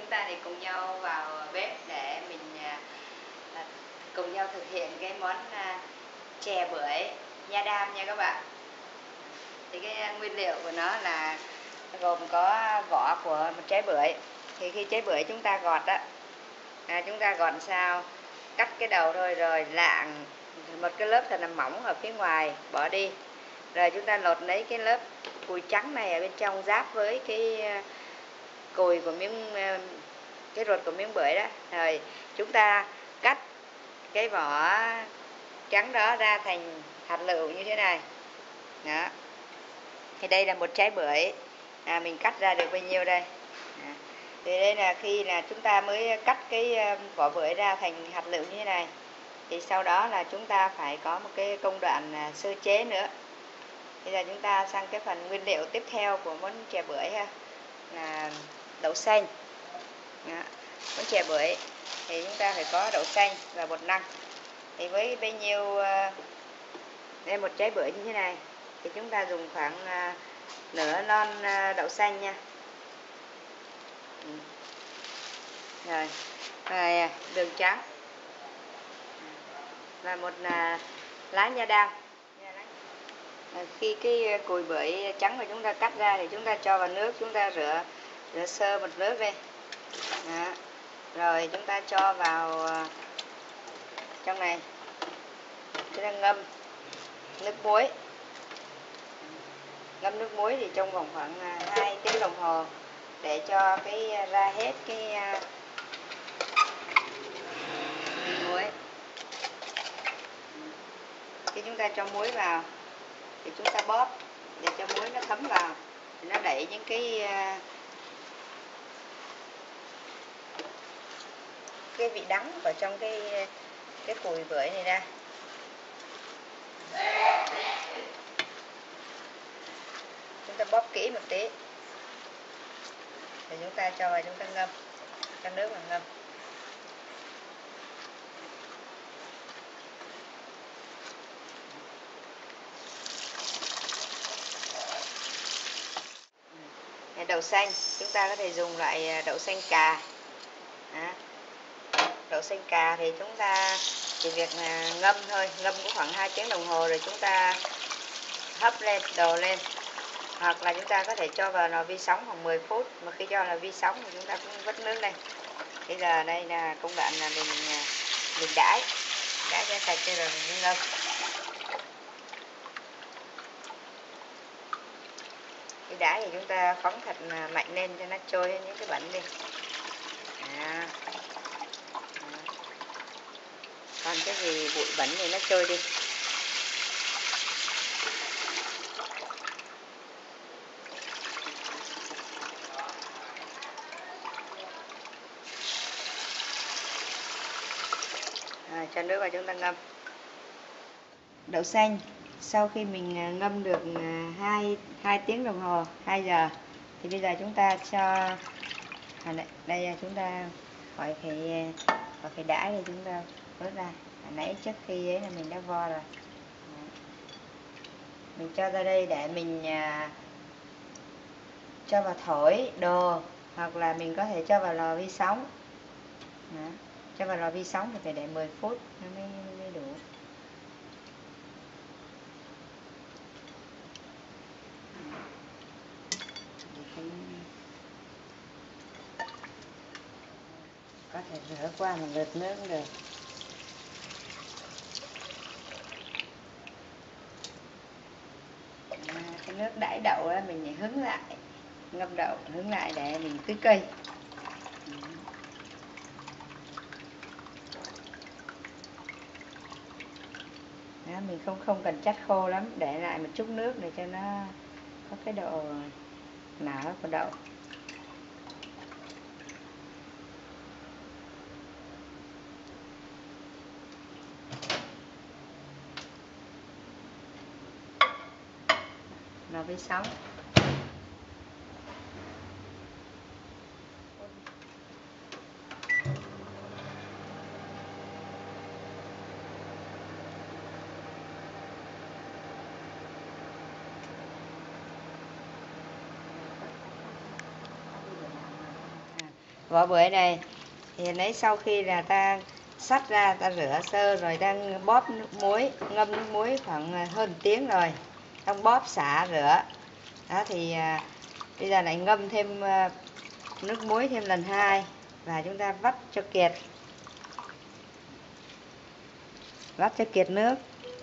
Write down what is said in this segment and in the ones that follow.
ta thì cùng nhau vào bếp để mình cùng nhau thực hiện cái món chè bưởi nha đam nha các bạn. Thì cái nguyên liệu của nó là gồm có vỏ của một trái bưởi. Thì khi trái bưởi chúng ta gọt á, chúng ta gọt sao cắt cái đầu thôi, rồi lạng một cái lớp thật là mỏng ở phía ngoài bỏ đi, rồi chúng ta lột lấy cái lớp cùi trắng này ở bên trong giáp với cái cùi của cái ruột của miếng bưởi đó, rồi chúng ta cắt cái vỏ trắng đó ra thành hạt lựu như thế này đó. Thì đây là một trái bưởi, mình cắt ra được bao nhiêu đây. Thì đây là khi là chúng ta mới cắt cái vỏ bưởi ra thành hạt lựu như thế này. Thì sau đó là chúng ta phải có một cái công đoạn sơ chế nữa. Bây giờ chúng ta sang cái phần nguyên liệu tiếp theo của món chè bưởi ha, là đậu xanh. Món chè bưởi thì chúng ta phải có đậu xanh và bột năng. Thì với bao nhiêu đây một trái bưởi như thế này thì chúng ta dùng khoảng nửa lon đậu xanh nha. Rồi đường trắng và một lá nha đam. Khi cái cùi bưởi trắng mà chúng ta cắt ra thì chúng ta cho vào nước, chúng ta rửa sơ một nước đi đó. Rồi chúng ta cho vào trong này, chúng ta ngâm nước muối. Ngâm nước muối thì trong vòng khoảng 2 tiếng đồng hồ để cho cái ra hết cái muối. Khi chúng ta cho muối vào thì chúng ta bóp để cho muối nó thấm vào, thì nó đẩy những cái vị đắng vào trong cái cùi bưởi này ra. Chúng ta bóp kỹ một tí thì chúng ta cho vào, chúng ta ngâm cho nước mà ngâm. Đậu xanh chúng ta có thể dùng loại đậu xanh cà. Đậu xanh cà thì chúng ta chỉ việc ngâm thôi, ngâm có khoảng 2 tiếng đồng hồ rồi chúng ta hấp lên, đồ lên, hoặc là chúng ta có thể cho vào lò vi sóng khoảng 10 phút. Mà khi cho vào lò vi sóng thì chúng ta cũng vớt nước lên. Bây giờ đây là công đoạn là mình đãi cho sạch rồi mình ngâm. Khi đãi thì chúng ta phóng thật mạnh lên cho nó trôi những cái bẩn đi. Còn cái gì bụi bẩn thì nó trôi đi. Cho nước vào chúng ta ngâm. Đậu xanh sau khi mình ngâm được 2 tiếng đồng hồ, 2 giờ thì bây giờ chúng ta cho đây chúng ta khỏi phải đãi thì chúng ta vớt ra. Nãy trước khi ấy là mình đã vo rồi. Mình cho ra đây để mình cho vào thổi đồ, hoặc là mình có thể cho vào lò vi sóng. Cho vào lò vi sóng thì phải để 10 phút nó mới đủ. Có thể rửa qua một lượt nước cũng được. Cái nước đãi đậu đó mình hứng lại, ngâm đậu hứng lại để mình tưới cây. Đó, mình không cần chắc khô lắm, để lại một chút nước để cho nó có cái độ nở của đậu. Lò vi sóng. vỏ bưởi này thì lấy sau khi là ta xắt ra, ta rửa sơ rồi đang bóp nước muối, ngâm nước muối khoảng hơn tiếng rồi, xong bóp xả rửa. Đó thì bây giờ lại ngâm thêm nước muối thêm lần 2 và chúng ta vắt cho kiệt. Vắt cho kiệt nước.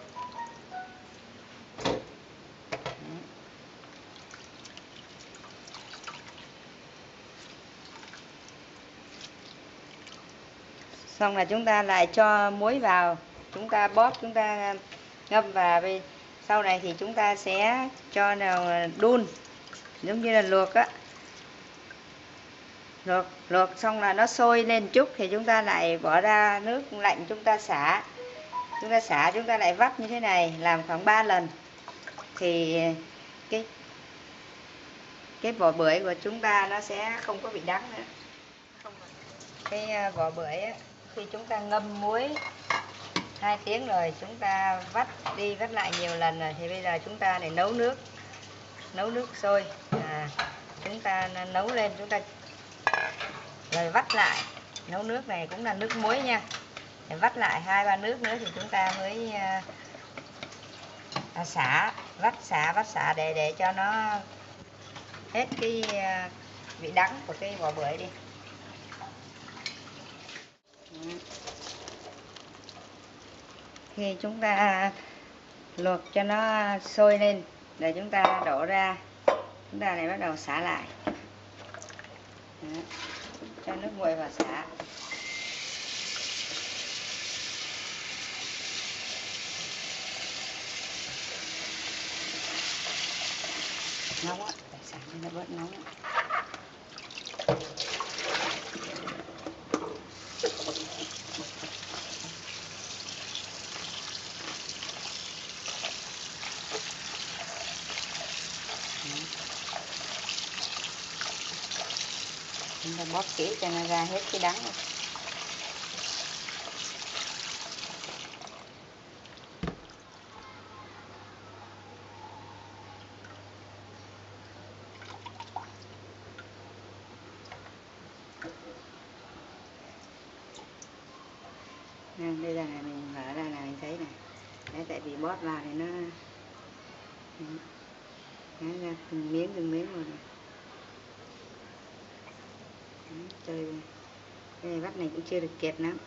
Xong là chúng ta lại cho muối vào, chúng ta bóp, chúng ta ngâm vào. Sau này thì chúng ta sẽ cho nào đun, giống như là luộc á. Luộc xong là nó sôi lên chút thì chúng ta lại bỏ ra nước lạnh, chúng ta xả. Chúng ta lại vắt như thế này, làm khoảng 3 lần. Thì cái vỏ bưởi của chúng ta nó sẽ không có bị đắng nữa. Cái vỏ bưởi á, khi chúng ta ngâm muối 2 tiếng rồi, chúng ta vắt đi vắt lại nhiều lần rồi, thì bây giờ chúng ta để nấu nước sôi. Chúng ta nấu lên, chúng ta rồi vắt lại. Nấu nước này cũng là nước muối nha. Để vắt lại 2-3 nước nữa thì chúng ta mới vắt xả để cho nó hết cái vị đắng của cái vỏ bưởi đi. Khi chúng ta luộc cho nó sôi lên để chúng ta đổ ra, chúng ta lại bắt đầu xả lại. Đó. Cho nước nguội vào xả. Nóng á, phải xả cho nó bớt nóng. Chúng ta bóp kỹ cho nó ra hết cái đắng này. Bây giờ này mình mở ra là mình thấy này. Đấy, tại vì bóp vào thì nó ra từng miếng rồi này. Chơi cái này vắt này cũng chưa được kẹp lắm.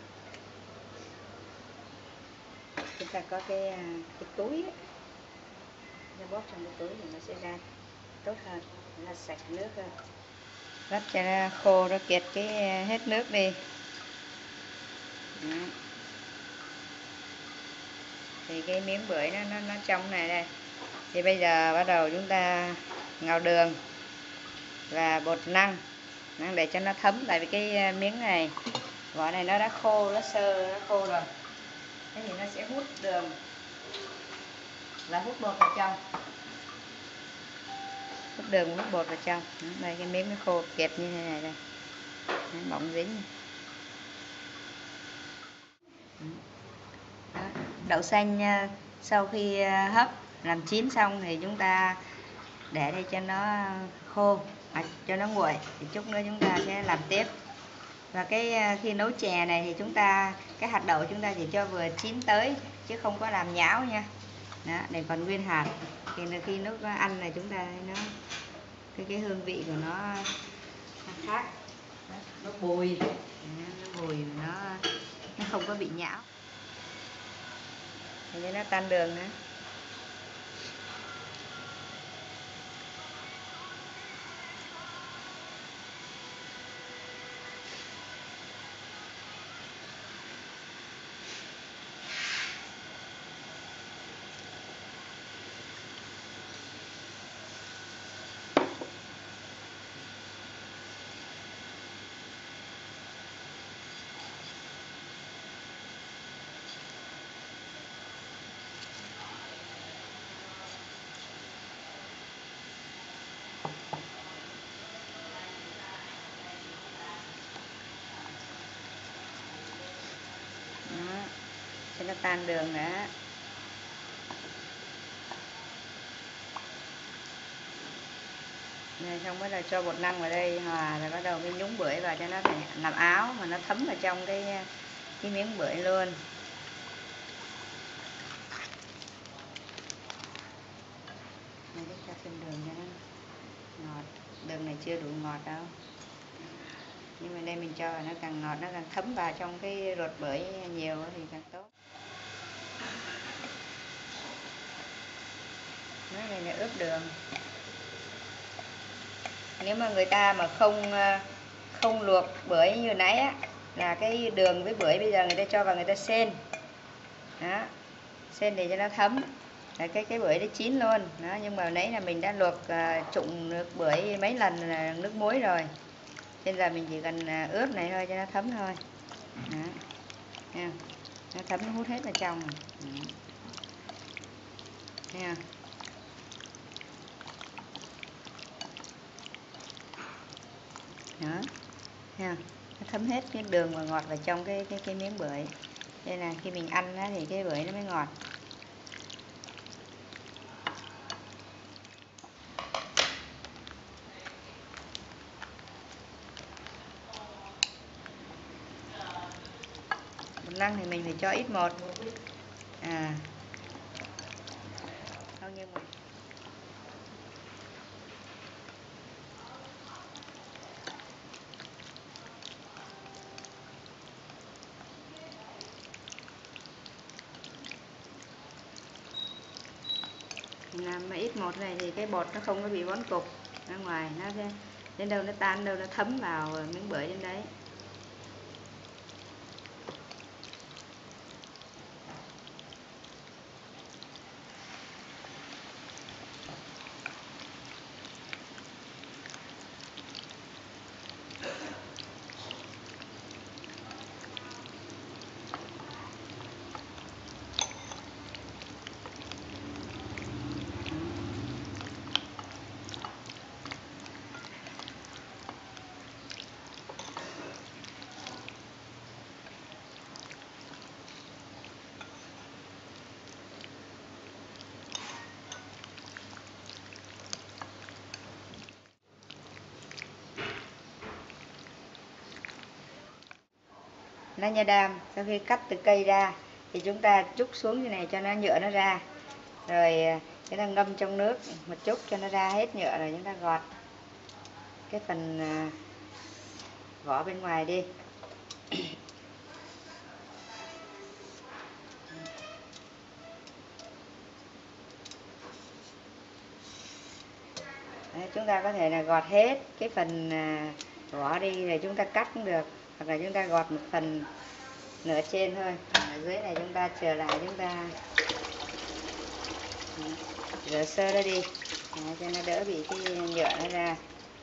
Chúng ta có cái túi ấy. Nó bóp trong cái túi thì nó sẽ ra tốt hơn, nó sạch nước hơn. Vắt cho nó khô, nó kiệt cái hết nước đi. Đó. Thì cái miếng bưởi nó trong này đây. Thì bây giờ bắt đầu chúng ta ngào đường và bột năng để cho nó thấm, tại vì cái miếng này, vỏ này nó đã khô, nó khô rồi. Thế thì nó sẽ hút đường và hút bột vào trong. Hút đường, hút bột vào trong. Đây cái miếng nó khô kiệt như thế này đây. Nó mỏng dính. Đó. Đậu xanh sau khi hấp làm chín xong thì chúng ta để đây cho nó khô, cho nó nguội, thì chút nữa chúng ta sẽ làm tiếp. Và khi nấu chè này thì chúng ta cái hạt đậu chúng ta chỉ cho vừa chín tới chứ không có làm nhão nha. Đó, để còn nguyên hạt. Khi nấu ăn này chúng ta nó cái hương vị của nó khác. Đó, nó bùi, nó không có bị nhão. Thì nó tan đường nữa. Cho nó tan đường nữa. Rồi xong bắt đầu cho bột năng vào đây hòa, rồi bắt đầu mới nhúng bưởi vào cho nó thành làm áo mà nó thấm vào trong cái miếng bưởi luôn. Này cho thêm đường cho nó ngọt. Đường này chưa đủ ngọt đâu, nhưng mà đây mình cho vào nó càng ngọt, nó càng thấm vào trong cái ruột bưởi nhiều thì càng tốt. Cái này là ướp đường. Nếu mà người ta mà không luộc bưởi như nãy á, là cái đường với bưởi bây giờ người ta cho vào người ta xên. Đó, xên để cho nó thấm. Là cái bưởi nó chín luôn. Đó, nhưng mà nãy là mình đã luộc trụng nước bưởi mấy lần là nước muối rồi. Bây giờ mình chỉ cần ướp này thôi cho nó thấm thôi. Đó. Nha. Nó thấm, nó hút hết vào trong. Nha. Đó. Nha. Nó thấm hết cái đường và ngọt vào trong cái miếng bưởi. Đây là khi mình ăn á, thì cái bưởi nó mới ngọt. Bột năng thì mình phải cho ít một. Không, nhưng mà làm mà ít một này thì cái bột nó không có bị vón cục ra ngoài, nó đến đâu nó tan đâu, nó thấm vào miếng bưởi đến đấy. Lá nha đam sau khi cắt từ cây ra thì chúng ta trút xuống như này cho nó nhựa nó ra, rồi chúng ta ngâm trong nước một chút cho nó ra hết nhựa, rồi chúng ta gọt cái phần vỏ bên ngoài đi. Đấy, chúng ta có thể là gọt hết cái phần vỏ đi rồi chúng ta cắt cũng được, hoặc là chúng ta gọt một phần nửa trên thôi, ở dưới này chúng ta trở lại chúng ta rửa sơ nó đi. Đấy, cho nó đỡ bị cái nhựa nó ra.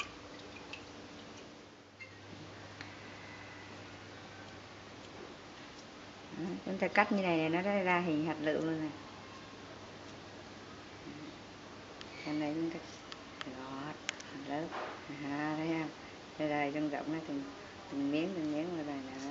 Đấy, chúng ta cắt như này nó ra hình hạt lựu luôn này. Cái này chúng ta gọt lớp thấy không? Đây là trong rộng nó từng miếng rồi này nữa.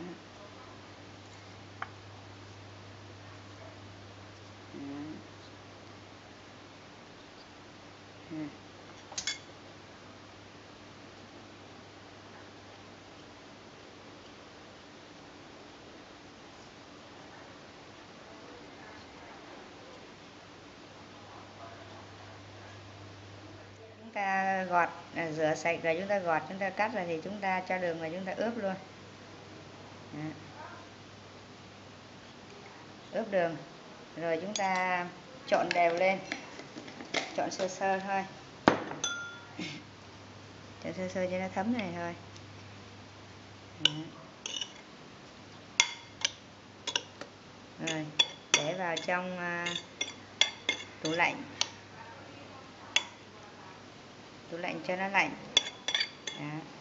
Chúng ta gọt, rửa sạch rồi chúng ta gọt, chúng ta cắt rồi thì chúng ta cho đường vào chúng ta ướp luôn. Đó. Ướp đường rồi chúng ta trộn đều lên, trộn sơ sơ thôi, trộn sơ sơ cho nó thấm này thôi. Đó. Rồi để vào trong tủ lạnh cho nó lạnh. Đó.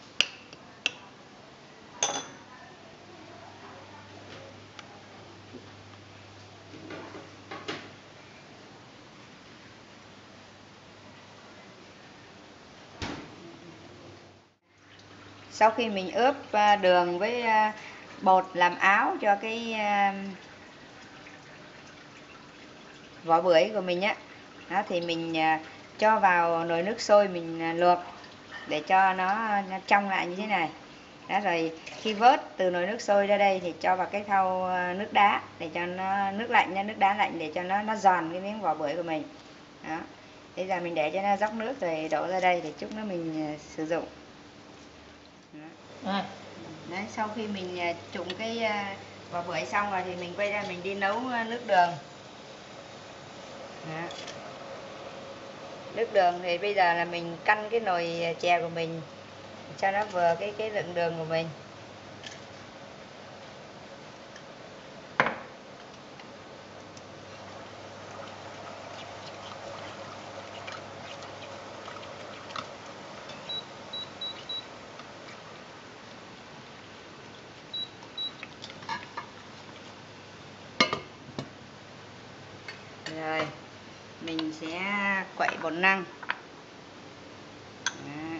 Sau khi mình ướp đường với bột làm áo cho cái vỏ bưởi của mình á, đó thì mình cho vào nồi nước sôi mình luộc. để cho nó trong lại như thế này. Đó, rồi khi vớt từ nồi nước sôi ra đây thì cho vào cái thau nước đá để cho nó nước lạnh nha, nước đá lạnh để cho nó giòn cái miếng vỏ bưởi của mình. Đó. Bây giờ mình để cho nó dốc nước rồi đổ ra đây để chút nữa mình sử dụng. Đó. Đấy, sau khi mình trụng cái vỏ bưởi xong rồi thì mình quay ra mình đi nấu nước đường. Đó. Nước đường thì bây giờ là mình căn cái nồi chè của mình cho nó vừa cái lượng đường của mình. Rồi mình sẽ quậy bột năng. Đó.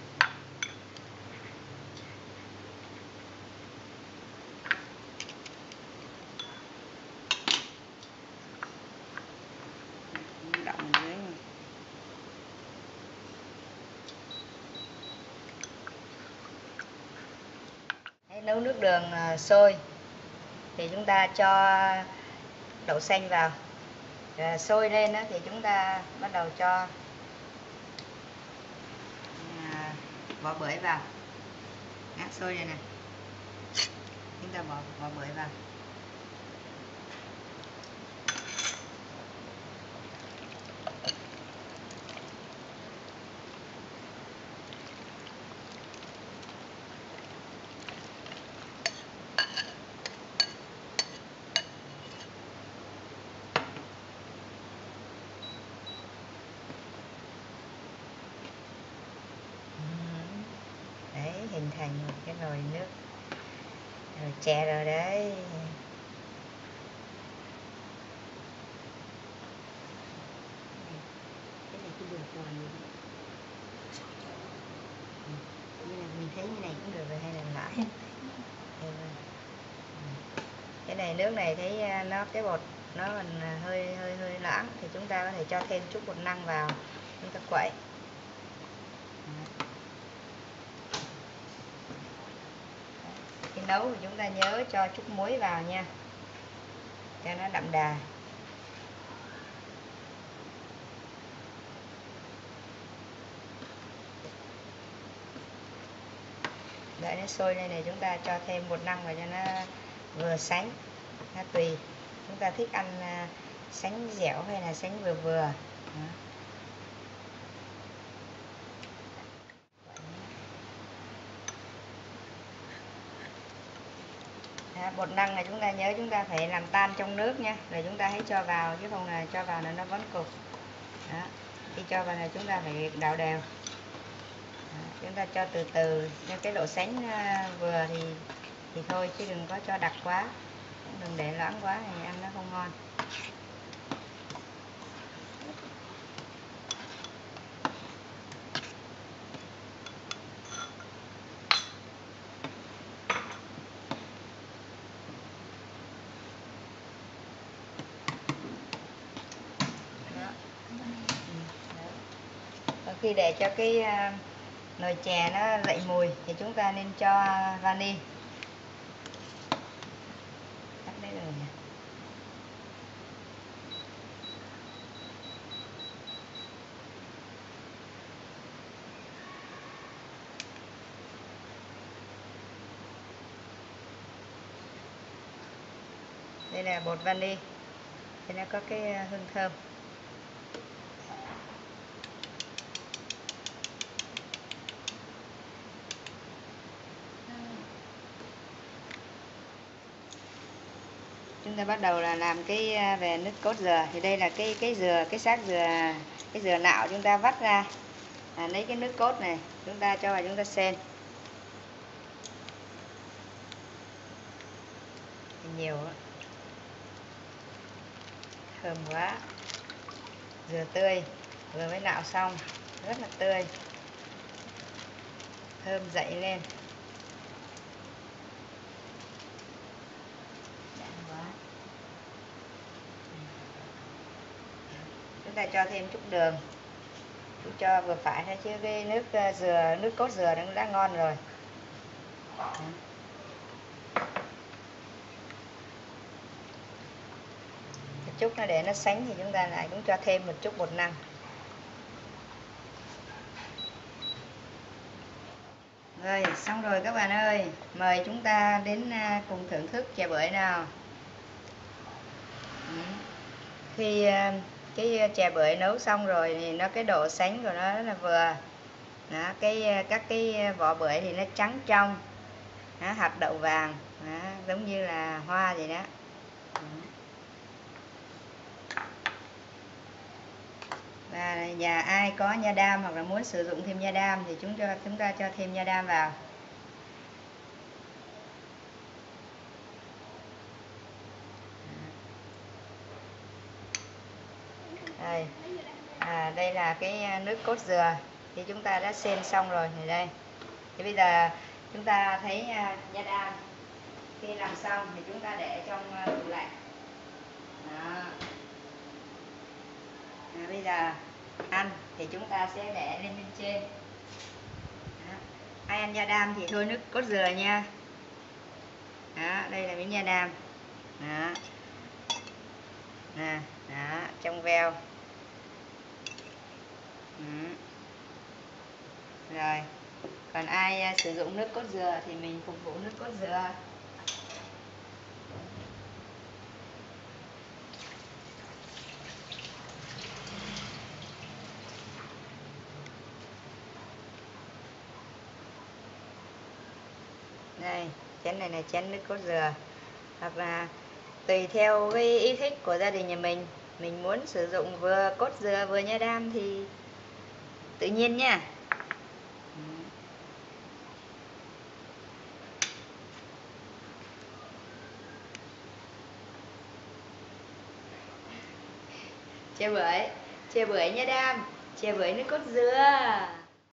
Động dưới này. Đấy, nấu nước đường sôi thì chúng ta cho đậu xanh vào. Sôi lên đó, thì chúng ta bắt đầu cho vỏ bưởi vào. Đó, sôi đây nè, chúng ta bỏ vỏ bưởi vào. Đấy, hình thành một cái nồi nước nồi chè rồi đấy. Cái này cái đường tròn như vậy. Như là mình thấy như này cũng được rồi hay là lại. Cái này nước này thấy nó cái bột nó còn hơi loãng thì chúng ta có thể cho thêm chút bột năng vào, chúng ta quậy. Khi nấu thì chúng ta nhớ cho chút muối vào nha, cho nó đậm đà. Đợi nó sôi lên này chúng ta cho thêm bột năng vào cho nó vừa sánh. Nó tùy chúng ta thích ăn sánh dẻo hay là sánh vừa vừa. Đó, bột năng này chúng ta nhớ chúng ta phải làm tan trong nước nha, rồi chúng ta hãy cho vào, chứ không là cho vào là nó vẫn cục. Đó. Khi cho vào là chúng ta phải đảo đều. Đó. Chúng ta cho từ từ, cho cái độ sánh vừa thì thôi, chứ đừng có cho đặc quá, đừng để loãng quá thì ăn nó không ngon. Khi để cho cái nồi chè nó dậy mùi thì chúng ta nên cho vani. Tắt bếp rồi nè. Đây là bột vani thì nó có cái hương thơm. Chúng ta bắt đầu là làm cái về nước cốt dừa. Thì đây là cái dừa, cái xác dừa, cái dừa nạo chúng ta vắt ra. Lấy cái nước cốt này chúng ta cho vào, chúng ta xên nhiều đó. Thơm quá. Dừa tươi vừa mới nạo xong, rất là tươi, thơm dậy lên. Chúng ta cho thêm chút đường. Chú cho vừa phải thôi chứ cái nước dừa, nước cốt dừa nó đã ngon rồi. Chút nó để nó sánh thì chúng ta lại cũng cho thêm một chút bột năng. Rồi, xong rồi các bạn ơi. Mời chúng ta đến cùng thưởng thức chè bưởi nào. Khi cái chè bưởi nấu xong rồi thì nó cái độ sánh của nó rất là vừa. Đó, các cái vỏ bưởi thì nó trắng trong. Đó, hạt đậu vàng. Đó, giống như là hoa vậy đó. Và nhà ai có nha đam hoặc là muốn sử dụng thêm nha đam thì chúng ta cho thêm nha đam vào. Đây. Đây là cái nước cốt dừa thì chúng ta đã xên xong rồi này đây. Thì bây giờ chúng ta thấy nha đam khi làm xong thì chúng ta để trong tủ lạnh. Đó. Bây giờ ăn thì chúng ta sẽ để lên bên trên. Đó. Ai ăn nha đam thì thôi nước cốt dừa nha. Đó, đây là miếng nha đam. Đó. Nè, đó, trong veo. Rồi, còn ai sử dụng nước cốt dừa thì mình phục vụ nước cốt dừa. Đây, chén này là chén nước cốt dừa. Hoặc là tùy theo cái ý thích của gia đình nhà mình muốn sử dụng vừa cốt dừa vừa nha đam thì tự nhiên nha. Chè bưởi nha đam, chè bưởi nước cốt dừa.